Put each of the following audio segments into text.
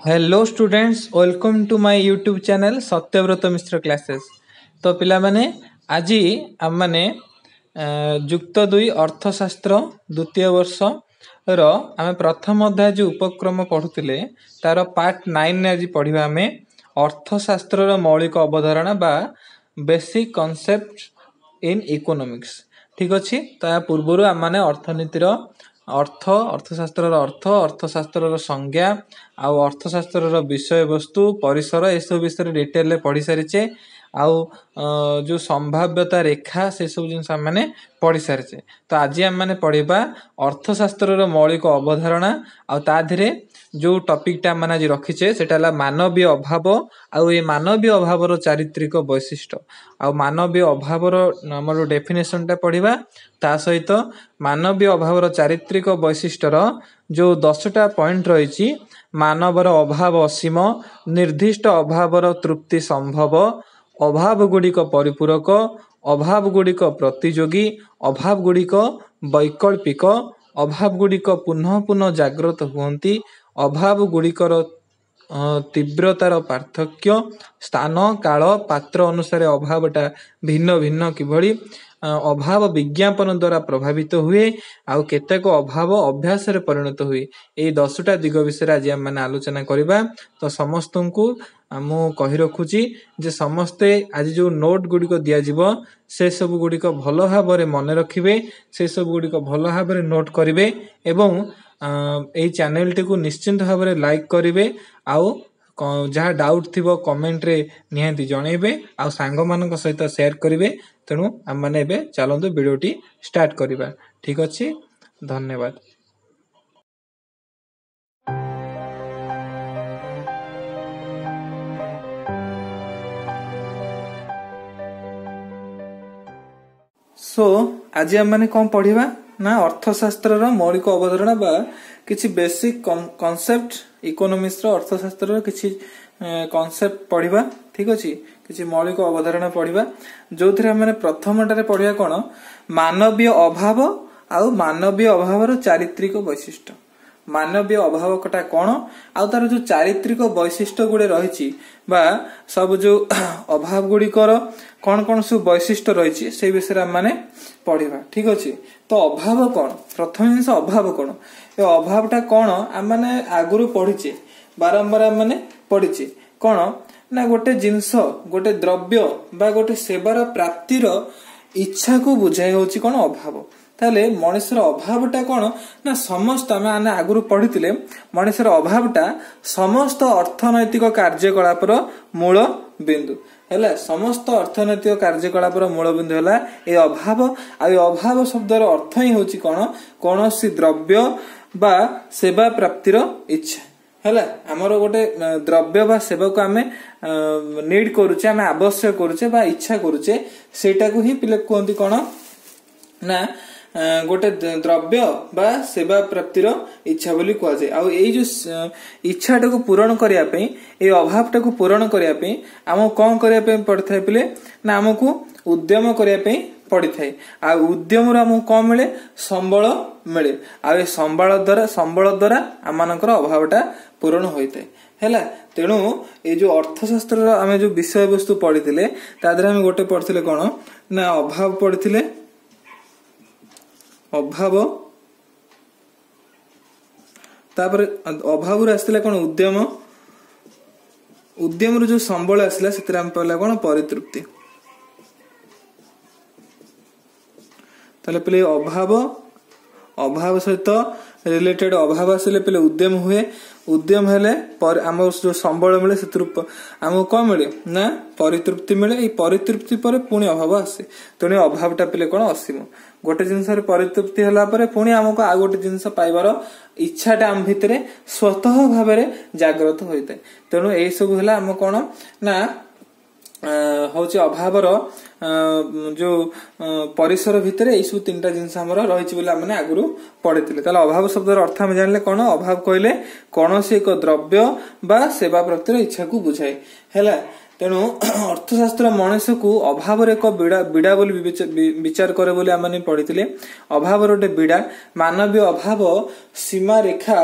Hello students, welcome to my YouTube channel Satyabrata Mishra classes. तो पिला माने आज आम माने युक्त दुई अर्थशास्त्र द्वितीय वर्ष रो आम प्रथम अध्याय जो उपक्रम पढ़ुले तार पार्ट 9 आज पढ़ा आम अर्थशास्त्र मौलिक अवधारणा बा बेसिक कॉन्सेप्ट इन इकोनॉमिक्स। ठीक अच्छे। तो या पूर्वर आम मैंने अर्थनीतिर अर्थशास्त्र अर्थशास्त्र संज्ञा आउ अर्थशास्त्र विषय वस्तु परिसर ए सब विषय डिटेल पढ़ी सारीचे। आउ जो संभाव्यता रेखा से सब जिन मैंने पढ़ी सारीचे। तो आज आम मैंने पढ़ा अर्थशास्त्र मौलिक अवधारणा आधे जो टॉपिकटा मैंने आज रखीचे सेटा मानवीय अभाव आउ ये मानवीय अभावर चारित्रिक वैशिष्ट्य आउ मानवीय अभावर आमर डेफिनेशनटा पढ़ा ता सहित मानवीय अभावर चारित्रिक वैशिष्ट्यर जो 10टा पॉइंट रही मानवर अभाव असीम निर्दिष्ट अभावर तृप्ति संभव अभाव गुड़िक परिपूरक अभाव गुड़िक प्रतियोगी अभाव गुड़िक वैकल्पिक अभाव गुड़िक पुनः पुनः जागृत हुअन्ति अभाव गुड़िकर तीव्रतार पार्थक्य स्थान काल पात्र अनुसार अभावटा भिन्न भिन्न किभଳି अभाव विज्ञापन द्वारा प्रभावित हुए आउ केतेक अभाव अभ्यास रे परिणत हुए। ये 10टा दिग विषय आज आम मैंने आलोचना करवा। तो समस्त को मु कही रखुची जे समस्ते आज जो नोट गुड़िक दिज्व से सब गुड़िक भल भाव मन रखिए से सब गुड़िक भल भाव नोट करेंगे एवं यही चैनल टी को निश्चिंत भाव में लाइक करेंगे आउ जहाँ डाउट थी कमेंट रे निहाती जनइबे आउ सांग मान सहित शेयर करेंगे। तेणु आम मैंने चलते वीडियोटी स्टार्ट करवा। ठीक अच्छे, धन्यवाद। आज आम मैंने कौन पढ़ा ना अर्थशास्त्र मौलिक अवधारणा बा किसी बेसिक कॉन्सेप्ट इकोनॉमिक्स अर्थशास्त्र किसी कॉन्सेप्ट पढ़ा। ठीक अच्छे, किसी मौलिक अवधारणा पढ़ा जो मैंने प्रथमटारे पढ़ा कौन मानवीय अभाव आउ मानवीय अभावर चारित्रिक वैशिष्ट्य। मानवीय अभाव कटा कौन आउ तार जो चारित्रिक वैशिष्ट्य गुड़े रही सब जो अभाव गुड़िकर कौन कौन सब वैशिष्ट्य रही से विषय आम मैंने पढ़ा। ठीक अच्छे। तो अभाव कौन, प्रथम जिन अभाव कौन ये अभावटा कौन आम मैंने आगुरी पढ़ीचे बारंबार आम मैंने पढ़ीचे कौन ना गोटे जिनस गोटे द्रव्य बा गोटे सेवार प्राप्तिर इच्छा को बुझाई होची कौन अभाव। ताले मनुष्यर अभावटा कौन ना समस्त आम आगुरी पढ़ी मनुष्यर अभावटा समस्त अर्थनैतिक कार्यकलापर मूल बिंदु है। समस्त अर्थनैतिक कार्यकलापर मूल बिंदु है ये अभाव। अभाव शब्दर अर्थ ही होची कौन कौन सी द्रव्य बा सेवा प्राप्तिर इच्छा है। आमर गोटे द्रव्य बा सेवा को आम नीड करुचे आम आवश्यक करुचे बा इच्छा करुचे सेटा को ही पिले कहते कौन ना गोटे द्रव्य बा सेवा प्राप्तिर इच्छा बोली कह जाए। आउ ये जो इच्छाटा को पूरण करने ये अभावटा को पूरण करने आम कौन करने पड़ता है पिले ना आमको उद्यम करने पड़ी थाए। आ उद्यम आमको कौन मिले संबल मिले आ संबल द्वारा आम अभावटा पूरण होता है। तेणु ये जो अर्थशास्त्र आम जो विषय वस्तु पढ़ी आम गोटे पढ़ते कौन ना अभाव पढ़ी अभाव तापर अभाव आसला कौन उद्यम उद्यम जो संबल आसला से आम पहला कौन परितृप्ति। ताले पहले अभाव सहित रिलेटेड अभाव आसिले पहले उद्यम हुए उद्यम हेले आम जो संबल मिले से आमको कौन मिले ना परितृप्ति मिले। ये परितृप्ति पर पुणी अभाव आसे तेणु अभावटा पहले कौन असीम गोटे जिनस परितृप्ति होला परे पुणी आमको आ गोटे जिनस पाइबार इच्छाटा आम भितर स्वतः भाव जागृत होता है। तेणु यही सब है आम कौन ना हूँ अभावर जो परिसर भितर यू 3टा जिनस रही मैंने आगुरी पढ़ी। अभाव शब्द अर्थ आम जानिले कौन अभाव कहले कौन से एक द्रव्य बा सेवा प्राप्तिर इच्छा को बुझाए है। तेणु अर्थशास्त्र मनुष्य को अभाव एक बीड़ा बोली विचार करे बोली आम पढ़ी। अभाव गोटे बीड़ा मानवीय अभाव सीमा रेखा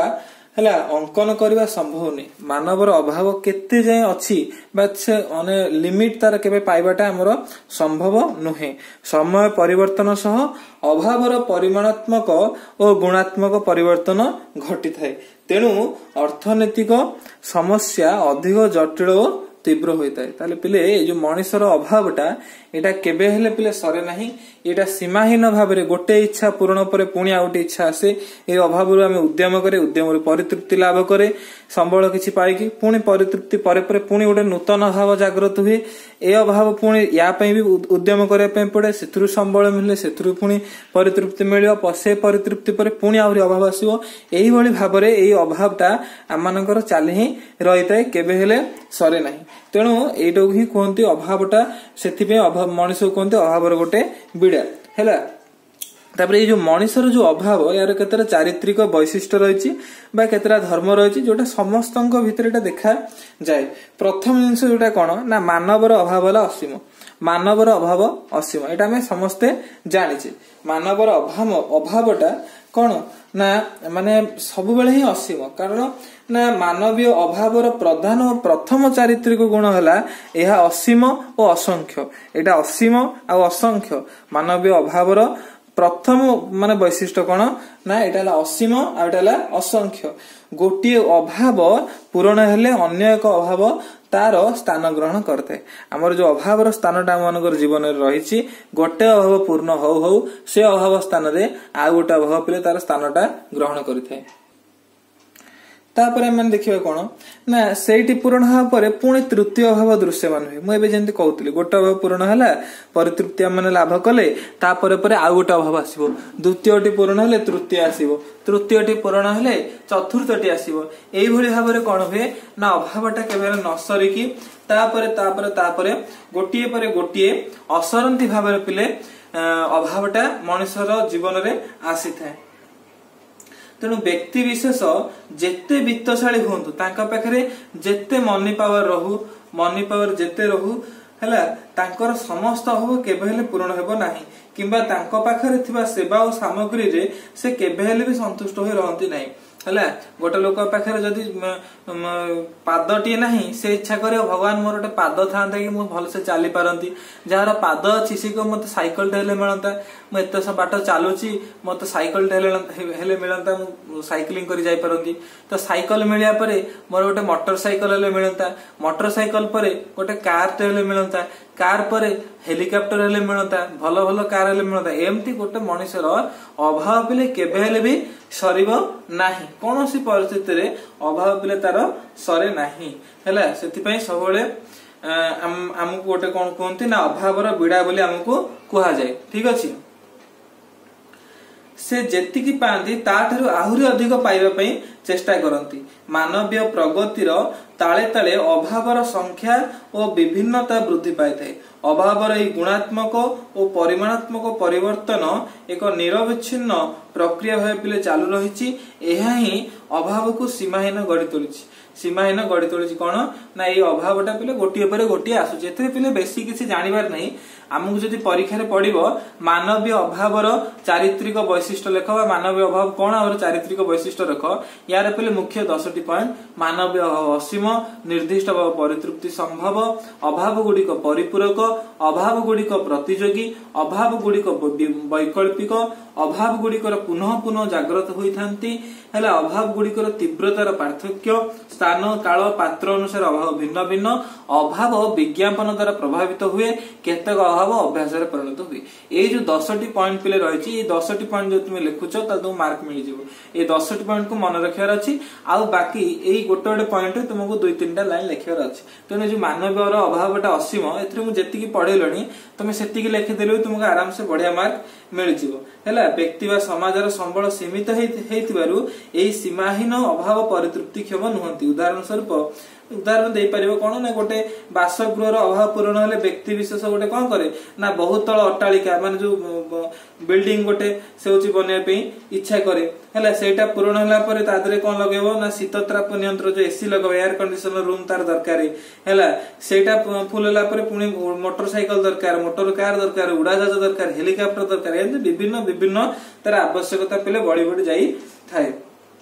ହେଲା अंकन करवा संभव नहीं मानवर अभाव केते जाए अच्छी से लिमिट तार केबे पाइबाटा हमर संभव नुहे समय परिवर्तन सह अभावर परिमाणात्मक और गुणात्मक परिवर्तन घटी थाए तेणु अर्थनैतिक समस्या अधिक जटिल और तीव्र होता है ताले पिले ये जो मनुष्यर अभावटा एटा केबे हेले पिले सरे नाही एटा सीमाहीन भाव में गोटे इच्छा पूर्ण पर पुणी आ गोटे इच्छा आसे ए अभाव आम उद्यम करे उद्यम परितृप्ति लाभ करे संबल किछि पाइकी पुणी परितृप्ति परे परे पुणी गोटे नूतन भाव जागृत हुए ए अभाव पुणी या पई भी उद्यम करे पे पड़े सेथुरु संबल मिले सेथुरु पुणी परितृप्ति मिलियो से परितृप्ति परे पुणी आहुरी अभाव आसीबो एही भली भाबरे एई अभावटा आमानकर चाली ही रहिताय केबे हेले सरे नाही तेणु एइटो ही कहंती अभावटा सेथिबे अभाव मनुष्य कहंती अभावर गोटे बिड़ा हैला तापर ये जो मनुष्यर जो अभाव यार केतरा चारित्रिक वैशिष्ट्य रही बा केतरा धर्म रही जोटा समस्त भितर देखा जाए प्रथम जिनस जोटा कौन ना मानवर अभाव है असीम मानवर अभाव असीम एटा हमें समस्ते जानिचे मानवर अभावटा कौन ना माने सब बेले ही असीम कारण ना मानवीय अभावर प्रधान और प्रथम चारित्रिक गुण है यह असीम और असंख्य एटा असीम आ असंख्य मानवीय अभावर प्रथम माने वैशिष्ट्य कौन ना एटा असीम आ एटा असंख्य गोटे अभाव पूरण हेले अन्य एक अभाव तार स्थान ग्रहण करते आमर जो अभाव स्थानटा आम जीवन में रही गोटे अभाव पूर्ण हौ से अभाव स्थान रे आ गोटे अभाव पे तार स्थानटा ग्रहण करते तापर हम देखिए कौन ना सेठी पूरण हाँ पर पुणी तृतीय अभाव दृश्यमान हुए मुझे जमी कहती गोटे अभाव पूरण है परितृप्ति आम लाभ कले तापर पर आउ गोटे अभाव आसो द्वितीयटी पूरण हेले तृतीय आसो तृतीयटी पूरण हेले चतुर्थटी आसो यही भाव में कौन हुए ना अभावटा केवल न सरिकी तापर गोटे पर गोटे असरंती भाव में पिले अभावटा मनुष्यर जीवन में आसी थाए तेणु व्यक्ति विशेष जेते वित्तशाली हुंतु तांका पाखरे जेते मनी पावर जेते रहू हैला तांकर समस्त अभाव केबे हेले पूर्ण हेबो नाही किंबा तांका पाखरे थिबा सेवा और सामग्री रे से केबे हेले भी संतुष्ट होई रहंती नाही हैला गोटे लोक पाखरे जदी पादटी नाही से इच्छा करे भगवान मोर गोटे पाद थांता कि मु भल से चली पारंती जार पाद अछि से को मते साइकिल हेले मिलंता मु एते सब बाट चालुची मते साइकिल हेले मिलंता मु साइक्लिंग करी जाई पारंती तो साइकिल मिलिया परे मोर गोटे मोटरसाइकिल हेले मिलंता मोटरसाइकिल परे गोटे कार हेले मिलंता कार पर हेलिकॉप्टर हेले मिलता भल भल कार हेले मिलता एमती गोटे मनुष्यर अभाव पिले केबे हेले भी सरिबो नाही कोनोसी परिस्थिति रे अभाव पिले तार सरे नाही हैला सेति पई सबले हमकु गोटे कोन कोनती ना अभावर बिड़ा बोली हमकु कुहा जाय ठीक अछि से जेतिकी पांती ताठारु आहुरी अधिक पाइबा पई चेष्टा करंती मानवीय प्रगतिर ताले ताले अभावर संख्या और विभिन्नता वृद्धि पाई थाए अभावर এই गुणात्मक और परिमाणात्मक परिवर्तन एक निरविच्छिन्न प्रक्रिया भाव पिले चालू रही एहा ही अभाव को सीमाहीन गढ़ी तोलिछि सीमाहीन गढ़ी तोलिछि कोन ना ये अभावटा पिले गोटिए पर गोटिए आसुछि एते पिले बेसी किछि जानिबार नहीं आमको जदि परीक्षा रे पड़िबो मानवीय अभावर चारित्रिक वैशिष्ट्य लेख बा मानवीय अभाव कोन और चारित्रिक वैशिष्ट्य लेख यार पिले मुख्य 10टी पॉइंट मानवीय अभाव असीम निर्दिष्ट भाव परितृप्ति संभव अभाव गुड़िक परिपूरक अभाव गुड़िक प्रतियोगी अभाव गुड़िक वैकल्पिक अभाव गुड़िकर पुनः पुनः जागृत होइथांती हेला अभाव गुड़िकर तीव्रतार पार्थक्य स्थान काल पात्र अनुसार अभाव भिन्न भिन्न अभाव विज्ञापन द्वारा प्रभावित हुए केतक अभाव अभ्यास रे परिणत हुए ए जो 10टी पॉइंट पिले रहिछि ए 10टी पॉइंट जो तुम लिखुछ त तुम मार्क मिल जिवो ए 10टी पॉइंट को मन रखियार अछि आ बाकी एई गोटे गोटे पॉइंट तुमको 2-3टा लाइन लिखियार अछि तेने जो मानवीयर अभावटा असीम एथरे मु जेतिकी पढेलणी तुम सेतिकी लिखि देले तुमको आराम से बढ़िया मार्क मिल जिवो हैला व्यक्ति वा समाजर संबल सीमित हेतिबारु एई सीमाहीन अभाव परितृप्ति क्षम नुहंती उदाहरण स्वरूप उदाहरण दे परिबो कोन ना गोटे बासगृहर अभाव पूर्ण हेले व्यक्ति विशेष गोटे कोन करे ना बहुत तळ अट्टालिका माने जो बिल्डिंग गोटे से होची बने पे इच्छा करे हैला सेटा पूर्ण होला परे तादरे कोन लगेबो ना शीतताप नियंत्रण जो एसी लगेबो एयर कंडीशनर रूम तार दरकार हैला सेटा फुल होला परे पुनी मोटरसाइकिल दरकार मोटर कार दरकार उड़ाजाहाज दरकार हेलिकॉप्टर दरकार एंद विभिन्न विभिन्न तार आवश्यकता पेले बड़ी बड़ी जाई थाए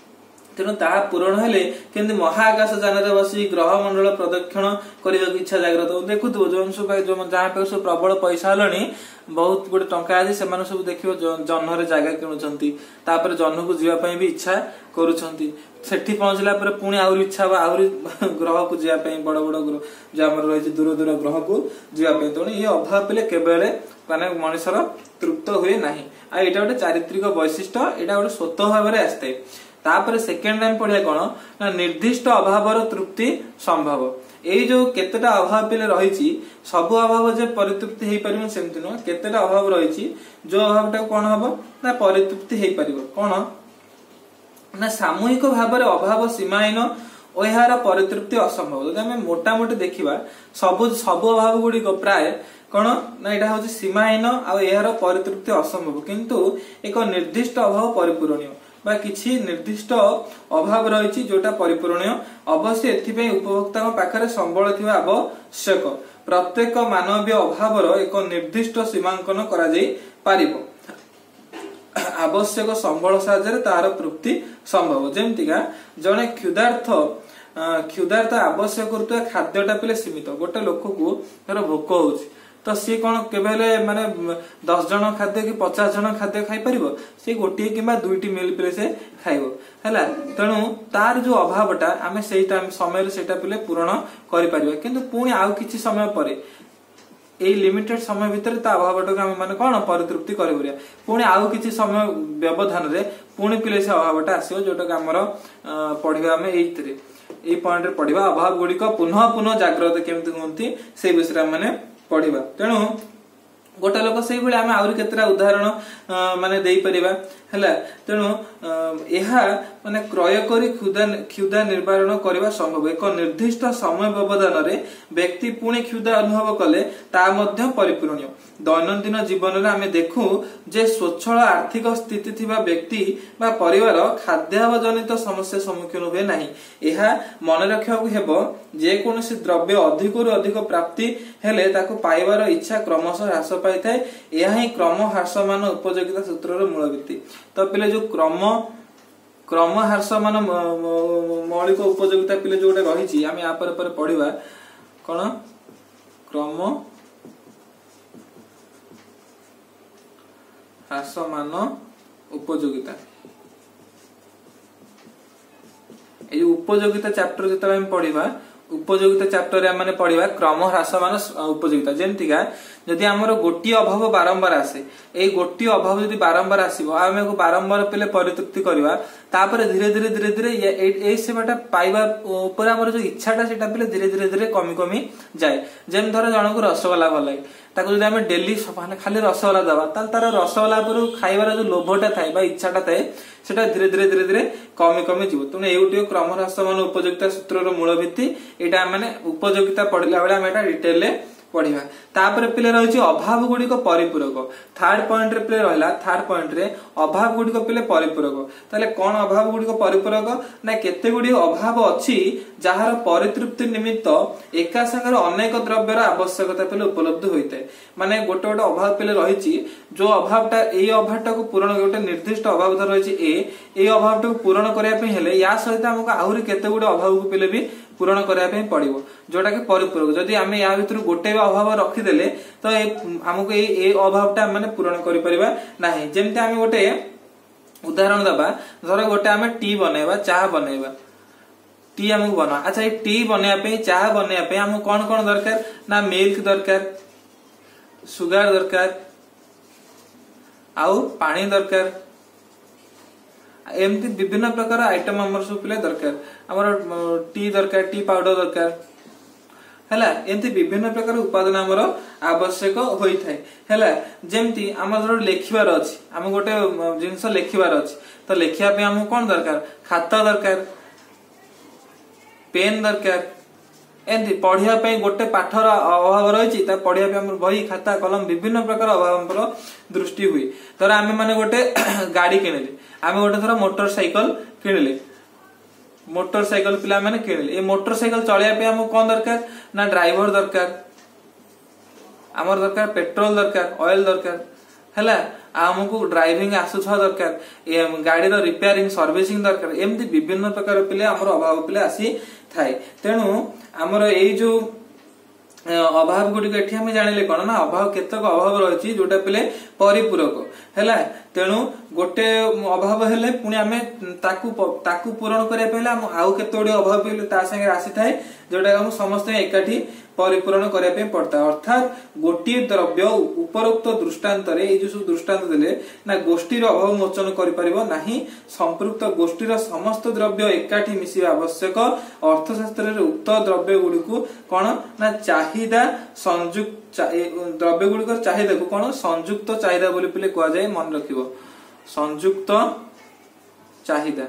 तेणु ताहा पूरण हेले केमती महाकाश जान बसी ग्रह मंडल प्रदक्षिण करने की इच्छा जागृत देखु जो सब जहाँ पे सब प्रबल पैसा हलानी बहुत गुड़े टंका आज से सब देख जह्न जगह किणुंट तापर जह्न को जीवाई भी इच्छा करुँच सेठी पहुंचला पुणी आहरी इच्छा हम आहरी ग्रह को जीवाई बड़ बड़ ग्रह जो आम रही दूर दूर ग्रह को जीवाई तेणु ये अभाव पे केवल माने मनुष्यर तृप्त हुए ना यहाँ गोटे चारित्रिक वैशिष्ट्य यहाँ गोटे स्वतः भाव में आसता है तापर सेकेंड टाइम पढ़िया कौन ना निर्दिष्ट अभाव तृप्ति संभव यही जो केतेटा अभाव पे रही सब अभाव जे परितृप्ति हो पार सेमती नुह केतेटा अभाव रही जो अभाव कौन हम ना परितृप्ति हो पार कौन ना सामूहिक भाव में अभाव सीमाहीन और यार परितृप्ति असंभव जब आम मोटामोटी देखा सब सब अभाव गुड़िक प्राय कौन ना यहाँ हूँ सीमाहीन आर परितृप्ति असंभव किंतु एक निर्दिष्ट अभाव परिपूरणीय बा किसी निर्दिष्ट अभाव रही जोटा परिपूरणीय अवश्य एथि उपभोक्ता पाखरे संबल थिबा आवश्यक प्रत्येक मानवीय अभाव एक निर्दिष्ट सीमांकन करा जाई पारिबो आवश्यक संबल साहाय्य तार तृप्ति संभव जेमतिका जने क्षुधार्थ आवश्यक करुवा खाद्यटा पे सीमित गोटे लोक को भोक होउछि तो सी कौन केवल माने 10 जन खाद्य कि 50 जन खाद्य खाई परिबो सी गोटे कि दुईटी मिल पे से खाइबो हैला तेणु तार जो अभावटा आमे सेही टाइम समय सेटा पे पूरण करि परिबो किंतु पुणी आउ किछि समय परे ए लिमिटेड समय भितर ता अभावटा को आमे माने कोन परितृप्ति करि परिया पुणी आउ किछि समय व्यवधान रे पुणी पिले से अभावटा आसीबो जोटा हमर पढिबा आमे एइतरे ए पॉइंट रे पढिबा अभाव गुडी को पुनः पुनः जागृत केमति होंती से विषय माने पढ़िबा तेणु गोटे लोक से भाई आम आहरी केतरा उदाहरण माने देई परिबा हैला तेणु एहा माने क्रय करी क्षुधा निवारण करबा संभव एक निर्दिष्ट समय व्यवधान रे व्यक्ति पुणी क्षुधा अनुभव कले ता मध्य परिपूरणीय दैनंदिन जीवन रे आमे देखु जे स्वच्छल आर्थिक स्थिति थिबा व्यक्ति बा परिवार खाद्याभाव जनित समस्या सम्मुखीन हुए नाही एहा मन रखिବାକୁ हेबो जे कोनोसी द्रव्य अधिकरु अधिक प्राप्ति हेले ताको पाइबार इच्छा क्रमशः ह्रास पाई थाए एहा ही क्रम ह्रासमान उपयोगिता सूत्रर मूलभित्ति तो पिले जो क्रम ह्रासमान मौलिक उपयोगिता पिले जो रही आम या पर पढ़िबा कौन क्रम ह्रासमान उपयोगिता ये उपयोगिता चैप्टर जो आम पढ़िबा उपयोगिता चैप्टर आम पढ़िबा क्रम ह्रासमान उपयोगिता जेमतिका जदि आमर गोटी अभाव बारंबार आसे ए गोटी अभाव जदि बारंबार आसीबो आमे को बारंबार पेले परितृप्ति करबा तापर धीरे धीरे धीरे धीरे ए सेवाटा पाइबा ऊपर हमर जो इच्छाटा सेटा पेले धीरे धीरे धीरे कमी कमी जाए जेम धर जण को रसगोला भल लागे ताको जदि आमे डेली खाली रसगोला दबा ताल तार रसगोला पर खाइबार जो लोभटा थाए बा इच्छाटा थाए सेटा धीरे धीरे धीरे धीरे कमी कमी जीव तेणु एगोटे क्रम ह्रासमान उपयोगिता सूत्रर मूल भित्ति एटा माने उपयोगिता पढ़िला बेला आमे एटा डिटेल पढ़िबा तापर पिले रही अभाव गुड़िक परिपूरक थर्ड पॉइंट रे पिले रहिला थर्ड पॉइंट रे अभाव गुड़िक पिले परिपूरक ताले कोन अभाव गुड़िक परिपूरक ना केते गुडी अभाव अछि जहार परितृप्ति निमित्त एका संगर अनेक द्रव्यर आवश्यकता पिले उपलब्ध होइते माने गोटे गोटे अभाव पिले रही जो अभावटा ए अभावटा को पूरण गोटे निर्दिष्ट अभाव धर रही ए अभावटा को पूरण करया पे हेले या सहित हमको आहुरी केते गुडी अभाव को पिले भी पूरण करने पड़ो जोटा कि परिपूरक जदि आम या भर गोटे अभाव रखीदे तो आमको ये अभावटा माने पूरण करें जमती आम गोटे उदाहरण दबा धर गोटे आम टी बनैबा चाह बनैबा टी आमको बना अच्छा ये टी बनैबा चाह बनैबा आमको कौन कौन दरकार ना मिल्क दरकार सुगार दरकार आउ पानी दरकार एमती विभिन्न प्रकार आइटम हमर सब पिले दरकार हमर टी दरकार टी पाउडर दरकार हैला एमती विभिन्न प्रकार उत्पादन हमर आवश्यक होई थाए हैला जेमती हमर लेखिबार अछि हम गोटे जिंस लेखिबार अछि तो लेखिया पे हमको कोन दरकार खाता दरकार पेन दरकार एमती पढ़िया पे गोटे पाठर अभाव रही पढ़िया पे हमर बही खाता कलम विभिन्न प्रकार अभाव हमर दृष्टि हुई तर आमे माने गोटे गाड़ी किनिले आमे गोटे थोड़ा मोटरसाइकल किनिले मोटरसाइकल पिला माने किनिले ए मोटरसाइकल चलिया पे हमको कोन दरकार ना ड्राइवर दरकार हमर दरकार पेट्रोल दरकार ऑयल दरकार हैला आमको ड्राइविंग आसुवा दरकार गाड़ी रिपेयरिंग सर्विसिंग दरकार एमती विभिन्न प्रकार पिले आमर अभाव पिले आसी थाए। तेणु आमर एई जो अभाव गुड़िक एठी हम जानिले कोन ना अभाव केतक अभाव रही जोटा पिले परिपूरक हैला। तेणु गोटे अभाव हेले पुणी आमे ताकू पूरण करिया पहिले हम आउ केतोडी अभाव पिले ता संगे आसी थाए जोटा हम समस्त एकाठी परिपूरण करिया पे पड़ता। अर्थात गोटे द्रव्य उपरोक्त दृष्टांत रे जो दृष्टांत देले ना गोष्ठीर अभाव मोचन करि परिबो नाही, संपृक्त गोष्ठीर समस्त द्रव्य एकाठी मिसिबा आवश्यक। अर्थशास्त्र रे उक्त द्रव्य गुडी को कोन ना चाहिदा संयुक्त द्रव्य गुडी को चाहिदा को कोन संयुक्त चाहिदा बोली पिले कोआ जाय, मन रखिबो संयुक्त चाहिदा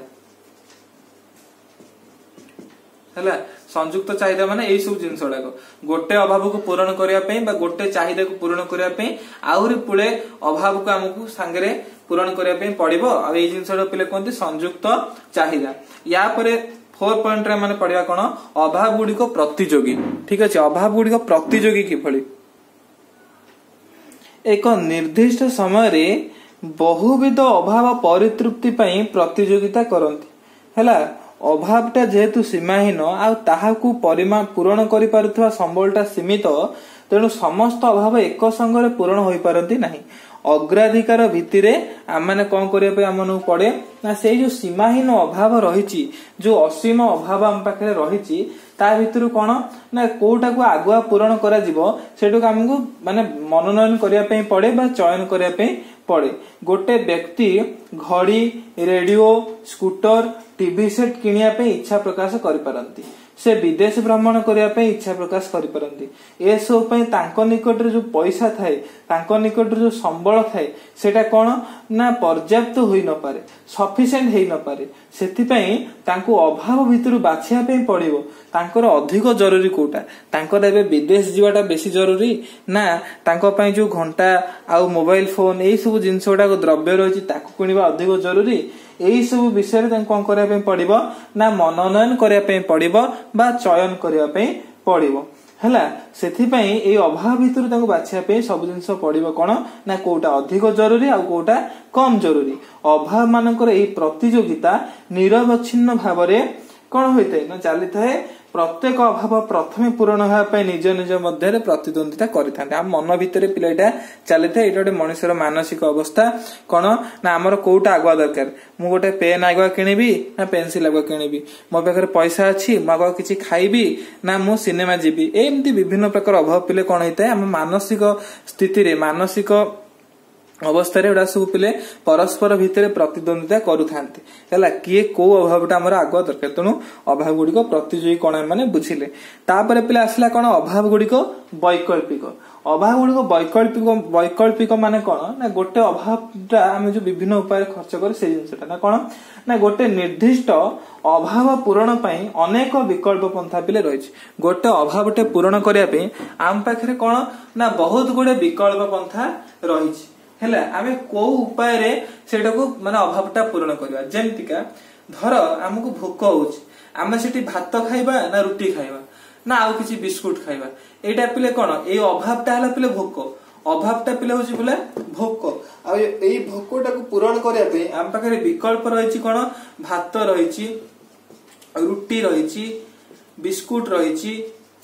हैला। संयुक्त चाहिदा माने एई सब जिंस गुड़ाक गोटे अभाव को पूरण करने गोटे चाहिदा को पूरण करने आहरी पुले अभाव को आमको सांगरे पूरण करने पड़ो। आ जिनस पिले कहते संयुक्त चाहिदा। या परे 4 पॉइंट रे माने पढ़िया कोन अभाव गुड़िक प्रतियोगी। ठीक अच्छे, अभाव गुड़िक प्रतियोगी किभली एक निर्दिष्ट समय रे बहुविध अभाव परितृप्ति पई प्रतियोगिता करंती हैला। अभावटा जेहेतु सीमाहीन आ ताहाकू पूरण करि पारुथवा संबलटा सीमित, तेणु समस्त अभाव एक संगरे पूरण होई पारंती नाही। अग्राधिकार भित्तिरे आमने कौन करिया पे आमनु पड़े ना से जो सीमाहीन अभाव रहिछि, जो असीम अभाव आम पाखरे रहिछि ता भितरु कोन ना कोटा को आगुआ पूरण करा जिवो सेटो हमकु माने मनोनयन करिया पे पड़े बा चयन करिया पे पड़े। गोटे व्यक्ति घड़ी, रेडियो, स्कूटर, टीवी सेट किनिया पे इच्छा प्रकाश करि पारंती, से विदेश भ्रमण करिया पे इच्छा प्रकाश करि पारंती। ए सब पे तांको निकट रे जो पैसा थाए, तांको निकट रे जो संबल थाए सेटा कोन ना पर्याप्त होई न पारे, सफिशिएंट हेई न पारे। सेति पई तांको अभाव भितरु बाछिया पे पड़िबो तांकर अधिक जरूरी कोटा। तांकर एबे विदेश जीवाटा बेसी जरूरी ना तांको पई जो घंटा आ मोबाइल फोन एई सब जिंस गुडा द्रव्य रहिछि ताकू किनिबा अधिक जरूरी। एई सब विषय रे कोन करिया पे पड़िबो ना मनोनयन करिया पे पड़िबो बा चयन करिया पे पड़िबो हैला। सेथि पई एई अभाव भितरु तांको बाछिया पे सब जिंस पड़िबो कोन ना कोटा अधिक जरूरी आ कोटा कम जरूरी। अभाव मानकर एई प्रतियोगिता निरवच्छिन्न भावरे कोन होइते ना चली थाए। प्रत्येक अभाव प्रथमे पूरण होगा निज निज मध्य प्रतिद्वंदिता करिथांते। आम मन भितर पिलाटा चली था। ये गोटे मनुष्यर मानसिक अवस्था कौन ना आमर कोटा आगुआ दरकार। मु गोटे पेन आगुआ किनिबी ना पेंसिल आगुआ किनिबी, मो पाखे पैसा अच्छी मु आगुआ किछि खाइबी ना मु सिनेमा जीबी। एमती विभिन्न प्रकार अभाव पिले कौन होता है आम मानसिक स्थिति रे मानसिक अवस्था रे सब पिले परस्पर भितर प्रतिद्वंदिता करुथांते हैला। किए को अभावटा हमर आगुआ दरकार। तेणु अभाव गुड़िक प्रतियोगी कौन माने बुझिले। तापर पिले आसला कौन अभाव गुड़िक वैकल्पिक। अभाव गुड़िक वैकल्पिक माने कौन ना गोटे अभावटा आम जो विभिन्न उपाय खर्च कर से जिनसटा ना कौन ना गोटे निर्दिष्ट अभाव पूरण पई अनेक विकल्प पंथा पिले रही। गोटे अभावटे पूरण करिया पे आम पाखरे कौन ना बहुत गुडे विकल्प पंथा रही हैला। आमे को उपाय रे सेटा को माने अभावटा पूरण करबा। जेमतिका धर हमकु भोक होउछ, आमे सेठी भात खाइबा ना रुटी खाइबा ना आउ किछि बिस्कुट खाइबा। एटा पिले कोन ए अभावटा हला पिले भोक। अभावटा पिले होछि बोले भोक। आ एई भोकटा को पूरण करिया पे आम पाखरे विकल्प रहिछि कोन भात रहिछि, रुटी रहिछि, बिस्कुट रहिछि।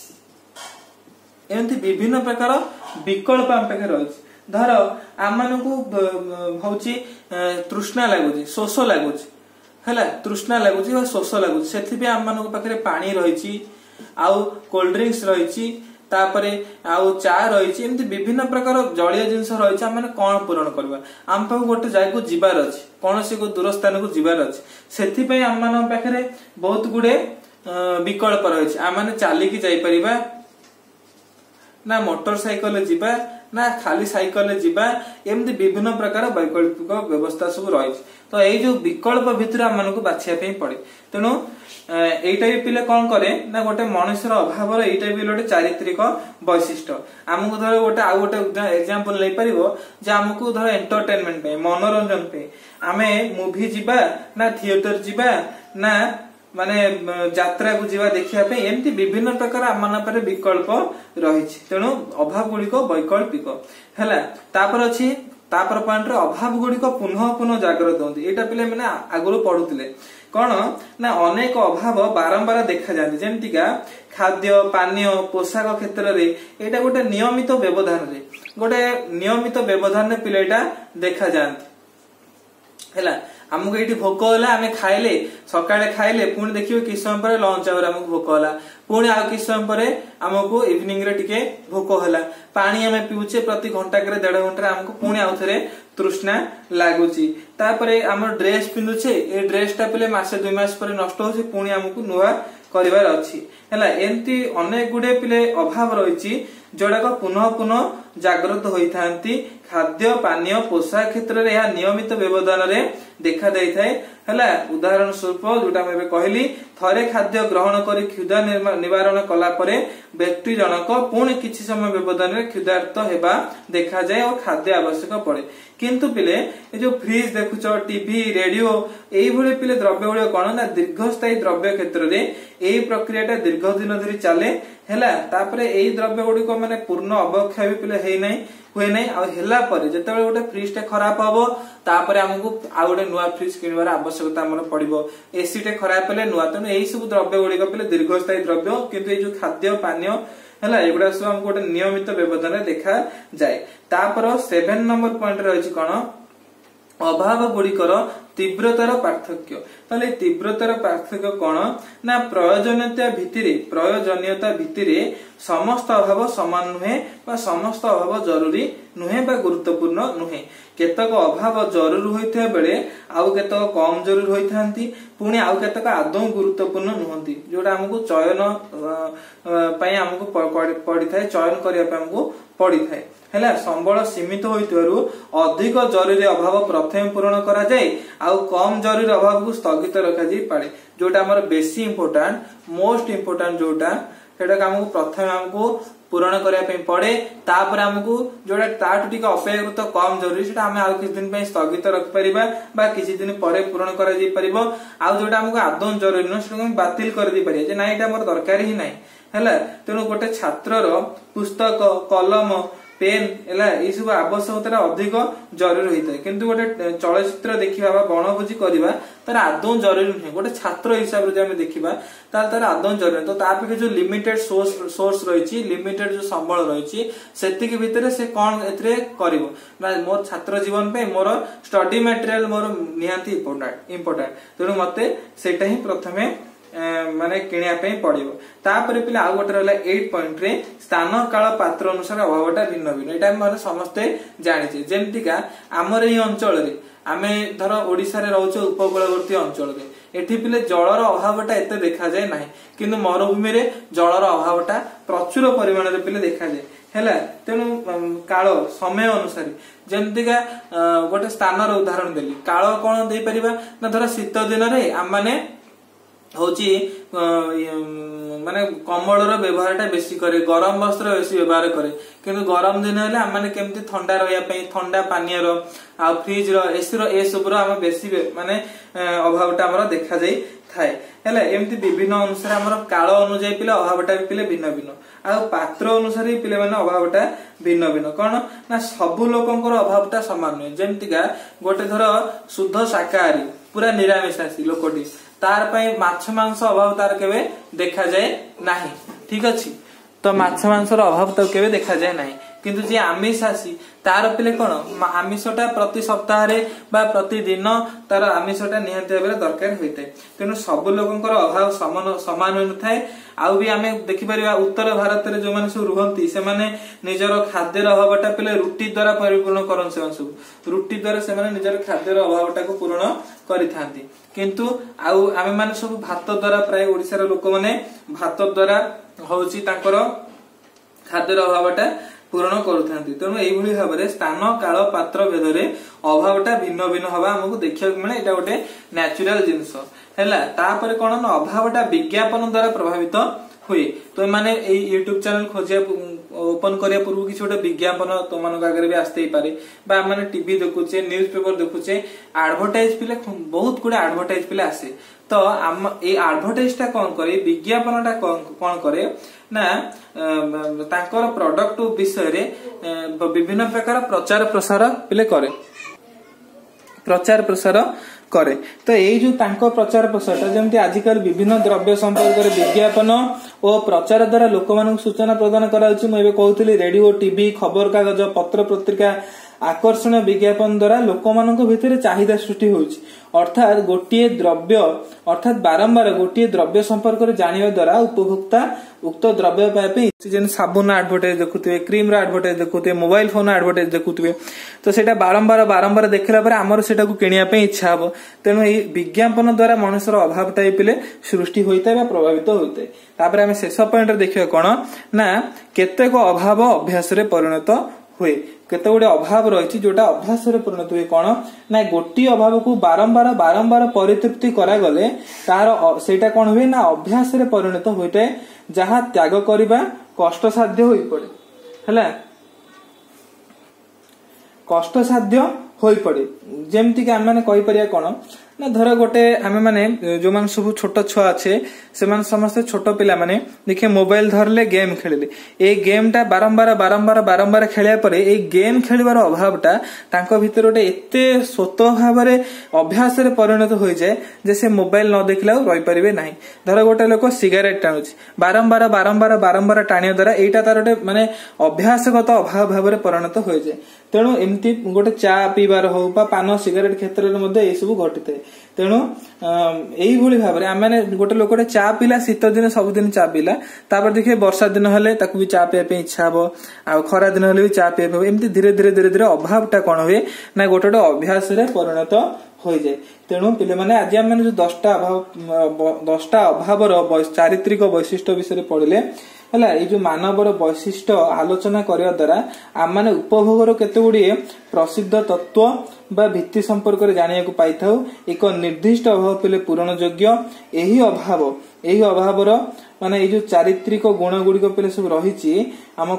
एमति विभिन्न प्रकार विकल्प आम पाखरे रहिछि। धर आम हूँ तृष्णा लगुच, शोष लगुच है, तृष्णा लगुच शोष लगुच से आम पाखे पानी रही, आउ कोल्ड ड्रिंक्स रही, आउ चा रही, एमती विभिन्न प्रकार जलीय जिनस रही। आम कौन पूरण करवा आम पाख गोटे जगह जीवार अच्छी, कौन से दूर स्थान को जीवार अच्छी, से आम पाखे बहुत गुड़े विकल्प रही। आम चलिकी जापर ना मोटरसाइकल जीवा ना खाली साइकल जीवा, एमती विभिन्न प्रकार वैकल्पिक व्यवस्था सब रही। तो यही जो विकल्प भितर आम को बाछिया पड़े। तेणु एटा भी पिले कौन करे ना गोटे मनुष्यर अभाव एटा भी गोटे चारित्रिक वैशिष्ट। आमको धर गोटे आउ गोटे एग्जांपल ले परिबो जे आमको धर एंटरटेनमेंट पे मनोरंजन पे आमे मूवी जीवा ना थिएटर जीवा ना माने यात्रा को जीवा देखिया पे, एमती विभिन्न प्रकार आम पर विकल्प रही। तेणु अभाव गुड़िक वैकल्पिक हैला। तापर अछि तापर पॉइंट रे अभाव गुड़िक पुनः पुनः जागृत होती एटा पिले मैंने आगुरी पढ़ुले कौन ना अनेक अभाव बारंबार देखा जाती जेमतिका खाद्य पानीय पोशाक क्षेत्र रे एटा गोटे नियमित व्यवधान रे गोटे नियमित व्यवधान रे पिलेटा देखा जाती हैला हमको ये भोक होला आमे खाइले सकाळे खाइले पुणी देखियो किस समय पर लंच आवर हमको भोक होला पुणी आ किस समय पर हमको इवनिंग रे टिके भोक होला पानी आमे पिउचे प्रति घंटा करे 1.5 घंटा हमको पुणी आउ थरे तृष्णा लागुची तापरे हमर ड्रेस पिनुचे ए ड्रेसटा पिले मासे 2 मास पर नष्ट होची पुणी हमको नुवा करिवार अछि हैला एंती अनेक गुडे पिले अभाव रहिची जोड़ाक पुनः पुनः जागृत होई थांती खाद्य पानीय पोशाक क्षेत्र रे या नियमित व्यवधान रे देखा देई थाए हैला उदाहरण स्वरूप जोटा मैं कहली थरे खाद्य ग्रहण करी क्षुधा निवारण कला परे व्यक्ति जनक पुणी किछि समय व्यवधान रे क्षुधार्त हेबा देखा जाए और खाद्य आवश्यक पड़े किंतु पिले ए जो फ्रिज देखुच टीवी रेडियो एई भले पिले द्रव्य गुड़िक कौन ना दीर्घस्थायी द्रव्य क्षेत्र रे एई प्रक्रियाटा दीर्घ दिन धरी चले हैला तापरे एई द्रव्य गुड़िक माने पूर्ण अवक्षय भी पिले हेई नै हुए नै आ हेला परे जतबे गोटे फ्रिज टे खराब हबो तापरे हमकु आ गोटे नुवा फ्रिज किनबार आवश्यकता हमर पड़िबो एसी टे खराब हेले नुवा तने एई सब द्रव्य गुड़िक पिले दीर्घस्थायी द्रव्य किंतु ए जो खाद्य पानीय हैला एगुडा सब हमकु गोटे नियमित व्यवधान देखा जाए तापर 7 नंबर पॉइंट रहिछि कोन अभाव गुड़िकर तीव्रतार पार्थक्य ताले तीव्रतार पार्थक्य कौन ना प्रयोजनीयता भित्तिरे समस्त अभाव समान नुहे बा समस्त अभाव जरूरी नुहे बा गुरुत्वपूर्ण नुहे केतक अभाव जरूरी होइथा बेले आउ केतक कम जरूरी होइथांती पुणी आउ केतक आदौ गुरुत्वपूर्ण नुहंती जोटा हमकु चयन पई हमकु पड़ी थाए चयन करिया पई हमकु पड़ी थाए हैला संबल सीमित होइतरु अधिक जरूरी अभाव प्रथम पूर्ण करा जाए आउ कम जरूरी अभाव को स्थगित रखा जाई पारे जोटा हमर बेसी इंपोर्टेंट मोस्ट इंपोर्टेंट जोटा सेटा हमकु प्रथम हमकु पूर्ण करिया पे पड़े तापर हमकु जोटा ताटु टिक अपेक्षाकृत कम जरूरी सेटा हम आउ किछ दिन पे स्थगित रख परिबा बा किछ दिन परे पूर्ण करा जाई परिबो आउ जोटा हमकु आदौ जरूरी न सेटा हम बातिल कर दी परिया जे ना एटा हमर दरकार ही नाही हैला तेनु गोटे छात्रर पुस्तक कलम पेन एला ई सब आवश्यकता अधिक जरूरी होता है किंतु गोटे चलचित्र देखिबा बा बनभोजी करबा तार आदौ जरूरी नहीं गोटे छात्र हिसाब रे हम देखिबा तार आदौ जरूरी तो तापे जो लिमिटेड सोर्स रहिछि लिमिटेड जो संबल रहिछि सेति के भितरे से कोन एतरे करिवो मोर छात्र जीवन पे मोर स्टडी मटेरियल मोर निहांती इंपोर्टेंट तेनु मते सेटा ही प्रथमे माने किनिया पे पड़िबो तापर पिला आ गोटे रहला 8 पॉइंट रे स्थान काल पात्र अनुसार अभावटा भिन्न भिन्न एटा माने समस्त जानि छै जेंतिका हमर ई अंचल रे आमे धर ओडिसा रे रहउछ उपकूलवर्ती अंचल रे एठी पिले जलर अभावटा एते देखा जाय नाही किंतु मरुभूमि रे जलर अभावटा प्रचुर परिमाण रे पिले देखा जाय हैला तेनु काल समय अनुसार जेंतिका गोटे स्थान रो उदाहरण देली काल कोन देई परिबा ना धर शीत दिन रे हम माने होची माने कम्बलर व्यवहारटा बेसी करे गरम वस्त्र बेसी व्यवहार करे किंतु गरम दिन हेले हम माने केमती ठंडा रहिया पई ठंडा पानी रो आ फ्रिज रो एसी रो ए सब रो हम बेसी माने अभावटा हमर देखा जाई थाए हेले एमती विभिन्न अनुसार हमर काल अनुसार पिले अभावटा पिले भिन्न भिन्न आ पात्र अनुसार पिले माने अभावटा भिन्न भिन्न कोन ना सब लोकंकर अभावटा समान नै जेमतिका गोटे धर शुद्ध शाकाहारी पूरा निरामिषासी लोकटी तार पई माछ मांस अभाव तार केबे देखा जाए नाही ठीक अछि तो माछ मांसर अभाव तो केबे देखा जाए नाही किंतु जे आमिषासी तार पिले कोन आमिषटा प्रति सप्ताह रे बा प्रति दिन तार आमिषटा निहंते बेले दरकार होइते तेनु सब लोकंकर अभाव समान न थाए आउ भी आमे देखि परिबा उत्तर भारत रे जो माने सब रुहंती से माने निजर खाद्यर अभावटा पिले रुटी द्वारा परिपूर्ण करन से सब रुटी द्वारा से माने निजर खाद्यर अभावटा को पूर्ण करि थांती किंतु आउ आमे माने सब भात द्वारा प्राय ओडिसा रे लोक माने भात द्वारा होउची तांकर खाद्यर अभावटा पूर्ण करूथांती तेणु एई भली भाबरे स्थान काल पात्र भेदरे अभावटा भिन्न भिन्न हवा हमकु देखिया मिले एटा गोटे नेचुरल जिंस हैला तापर कोन न अभावटा विज्ञापन द्वारा प्रभावित हुए तो माने एई YouTube चैनल खोजिया ओपन करिया पूर्व किसी गोटे विज्ञापन तुम मान आगे भी आसते ही पारे बा आम टीवी देखुचे न्यूज पेपर देखुचे एडवर्टाइज पिले बहुत गुड़े एडवर्टाइज पिले आसे तो आम ए एडवर्टाइज टा कौन करे विज्ञापन टा कौन करे ना तांकर प्रोडक्ट विषय रे विभिन्न प्रकार प्रचार प्रसार पिले करे प्रचार प्रसार करे तो यही जो तांको प्रचार प्रसार जमती आजिकल विभिन्न द्रव्य संपर्क विज्ञापन और प्रचार द्वारा लोक मान सूचना प्रदान कराउछि मैं कहूली रेडियो टीवी खबर कागज पत्र पत्रिका आकर्षण विज्ञापन द्वारा लोक मान भितर चाहिदा सृष्टि होछि अर्थात गोटे द्रव्य अर्थात बारंबार गोटे द्रव्य संपर्क जानिबा द्वारा उपभोक्ता उक्त द्रव्य पाइबे जेन साबुन एडवर्टाइज देखुथिबे क्रीम रा एडवर्टाइज देखुथिबे मोबाइल फोन एडवर्टाइज देखुथिबे तो सेटा बारंबार देखला पर हमर सेटा को किनिया पे इच्छा हबो तेनु ए विज्ञापन द्वारा मनुष्यर अभाव टाइपले सृष्टि होइता बा प्रभावित होइता तापर हम शेष पॉइंट देखिबा कोन ना केतेक अभाव अभ्यास रे परिणत हुए केते गुडे अभाव रही जोटा अभ्यास रे परिणत हुए कौन ना गोटी अभाव को बारंबार परितृप्ति करा गले तार सेटा कौन हुए ना अभ्यास रे परिणत होइते जहा त्याग करिबा कष्ट साध्य होई पड़े हला कष्ट साध्य होई पड़े जेमति कि हम माने कहि परिया कोन ना धर गोटे आमे माने जो मान सब छोट छुआ अच्छे से समस्त छोट पिला माने देखिए मोबाइल धरले गेम खेलिले ए गेम टा बारंबार खेलिया परे ए गेम खेलिबार अभावटा तांको भीतर गोटे एते स्वतः भाव अभ्यास रे परिणत हो जाए जे से मोबाइल न देखला रही परिबे नाही धर गोटे लोक सिगारेट टाणुछि बारंबार टाणिया द्वारा एटा तार गोटे माने अभ्यासगत अभाव भाव रे परिणत हो जाए तेणु एमती गोटे चा पीबार हो बा पान सिगारेट क्षेत्र में मध्य ए सब घटिते तेणु एई भली भाबरे आमे गोटे लोकटे चा पीला शीत दिन सब दिन चा पीला तापर देखिए वर्षा दिन हेले ताकू भी चा पिया पे इच्छा हबो आ खरा दिन हेले भी चा पिया पे एमती धीरे धीरे अभावटा कोन हुए ना गोटे अभ्यास रे परिणत हो जाए तेणु पिले माने आज आमे जो 10टा अभावर चारित्रिक वैशिष्ट्य विषय पढ़िले हला ये जो मानवर वैशिष्ट्य आलोचना करने द्वारा आम माने उपभोगर केते गुड़िए प्रसिद्ध तत्व बा भित्ति संपर्क जानिया को पाई थाउ एक निर्दिष्ट अभाव पिले पूरण योग्य एही अभावर माने ये जो चारित्रिक गुण गुड़िक पिले सब रही आम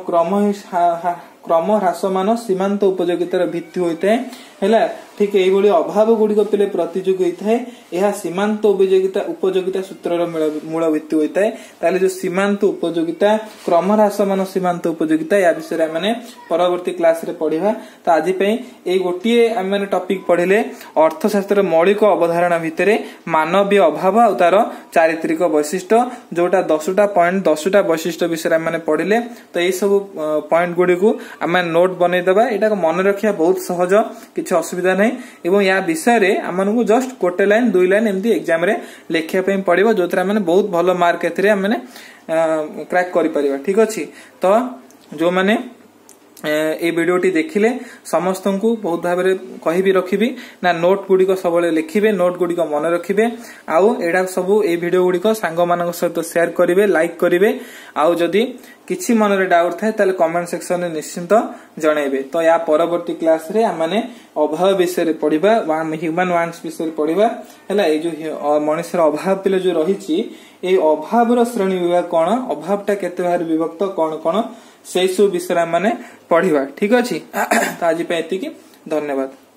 क्रम ह्रासमान सीमांत उपयोगितार भित्ति होता है ठीक यही अभाव गुड़िक पिले प्रतियोगी होता है यह सीमांत उपयोगिता सूत्रर मूल भित्ति होता है ताले जो सीमांत उपयोगिता क्रम ह्रासमान सीमांत उपयोगिता या विषय में परवर्ती क्लास रे पढ़िबा तो आज ये गोटे आम मैंने टॉपिक पढ़िले अर्थशास्त्र मौलिक अवधारणा भितर मानवीय अभाव और तार चारित्रिक वैशिष्ट्य जोटा 10टा वैशिष्ट्य विषय आम पढ़िले तो यही सब पॉइंट गुड़ी को आम नोट बनईदबा यहाँ मन रखा बहुत सहज किसी असुविधा नहीं एवं या विषय आमको जस्ट गोटे लाइन 2 लाइन एमती एग्जाम रे लिखा पड़ो जो मैंने बहुत भल मार्क एने क्रैक कर ठीक अच्छे तो जो मैंने ए वीडियोटी देखिले समस्त को बहुत भाव कहि भी रखिबी ना नोट गुड़िक सब लिखिबे नोट गुड़िक मन रखिबे आउ एडा सब ए वीडियो गुड़िक सांग मान सहित शेयर करिवे लाइक करिवे आउ जदि किछि मन रे डाउट थाए ताले कमेंट सेक्शन में निश्चिंत जणैबे तो या परवर्ती क्लास रे आमाने अभाव विषय रे पढ़िबा ह्यूमन वांट्स विषय रे पढ़िबा हला ए जो मनुष्यर अभाव पिले जो रहिछि ए अभाव रो श्रेणी विभाग कोन अभावटा केते भार विभक्त कोन से सब विषय माने पढ़िबा ठीक अछि तो आज पे एतिकी धन्यवाद।